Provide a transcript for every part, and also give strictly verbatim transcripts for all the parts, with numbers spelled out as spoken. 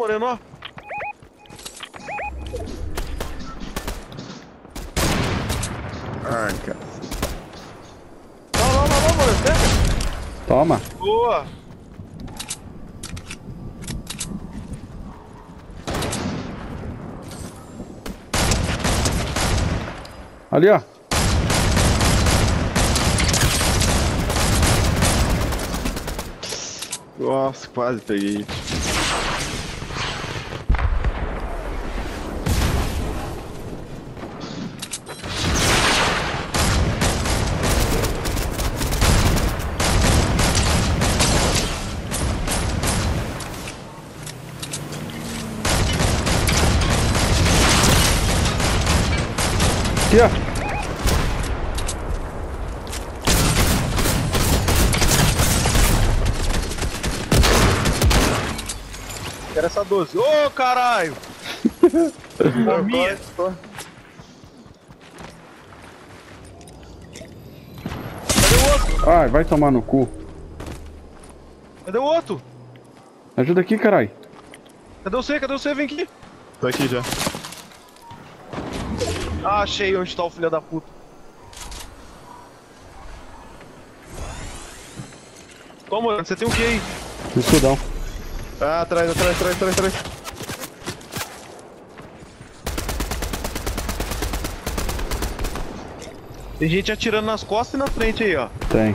Moreno, ó. Ai, cara. Não, não, não, não, Moreno, pega. Toma. Boa. Ali, ó. Nossa, quase peguei. Aqui, ó. Quero essa doze. Ô, oh, caralho! Minha. Cadê o outro? Ai, vai tomar no cu. Cadê o outro? Ajuda aqui, caralho. Cadê você? Cadê você? Vem aqui. Tô aqui já. Ah, achei onde tá o filho da puta. Toma, você tem o que aí? Escudão. Ah, atrás, atrás, atrás, atrás, atrás. Tem gente atirando nas costas e na frente aí, ó. Tem.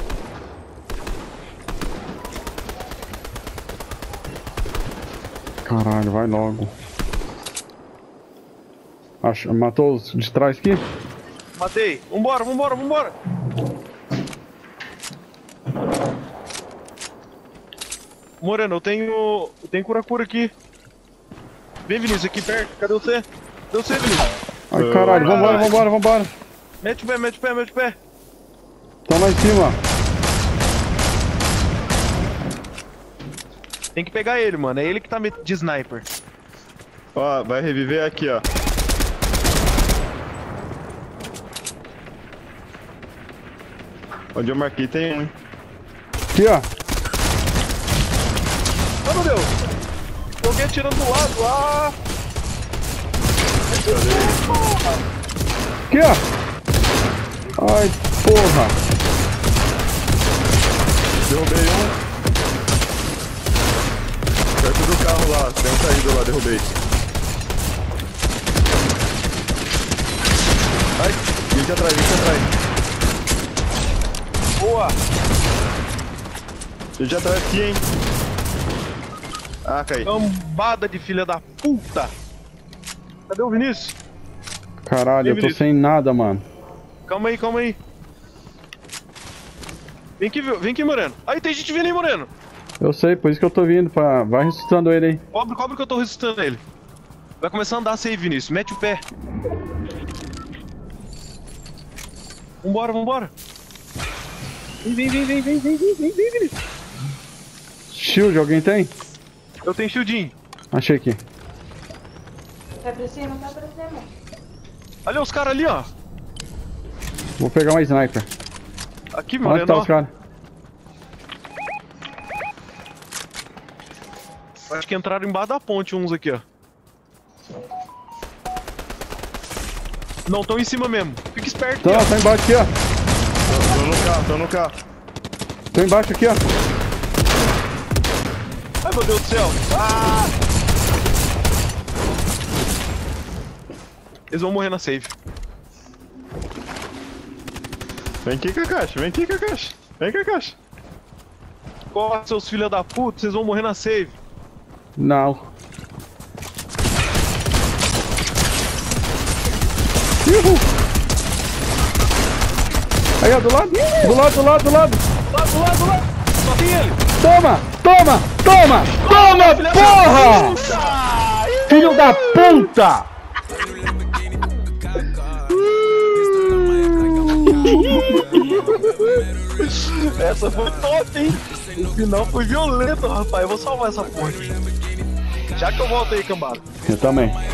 Caralho, vai logo. Acho, matou os de trás aqui? Matei. Vambora, vambora, vambora. Moreno, eu tenho... Eu tenho cura-cura aqui. Vem, Vinícius, aqui perto. Cadê você? Cadê você, Vinícius? Ai, caralho, vambora, vambora, vambora. Mete o pé, mete o pé, mete o pé. Tá lá em cima. Tem que pegar ele, mano. É ele que tá de sniper. Ó, vai reviver aqui, ó. Onde eu marquei tem um. Aqui, ó. Oh, meu Deus. Tem alguém atirando do lado. Ah! Aqui, ó. Ai, porra. Derrubei um. Perto do carro lá, tem um caído lá, derrubei. Ai, gente atrás, gente atrás. Boa! Gente atrás aqui, hein. Ah, caí. Cambada de filha da puta! Cadê o Vinícius? Caralho, eu tô Vinícius? sem nada, mano. Calma aí, calma aí. Vem aqui, vem aqui, Moreno. Aí, tem gente vindo aí, Moreno. Eu sei, por isso que eu tô vindo. Pra... Vai ressuscitando ele aí. Cobre, cobre que eu tô ressuscitando ele. Vai começar a andar assim aí, Vinícius. Mete o pé. Vambora, vambora. Vem, vem, vem, vem, vem, vem, vem, vem, vem, Vinícius. Shield, alguém tem? Eu tenho shieldinho. Achei aqui. Vai pra cima, vai pra cima. Olha os caras ali, ó. Vou pegar uma sniper. Aqui, Onde Moreno, tá ó. os caras? Acho que entraram embaixo da ponte uns aqui, ó. Não, estão em cima mesmo. Fica esperto Tá, aqui, tá embaixo aqui, ó. Tô, tô no carro, tô no carro. Tô embaixo aqui, ó. ó. Ai, meu Deus do céu. Ah! Eles vão morrer na save. Vem aqui, Kakashi, vem aqui, Kakashi. Vem, Kakashi. Corre, seus filhos da puta, vocês vão morrer na save. Não. Uhul. Aí, ó, do lado. Do lado, do lado, do lado. Do lado, do lado, do lado. Só tem ele. Toma, toma, toma, toma, Filha porra! da puta! Filho da puta! Essa foi top, hein? O final foi violento, rapaz. Eu vou salvar essa porra aqui. Já que eu volto aí, cambada. Eu também.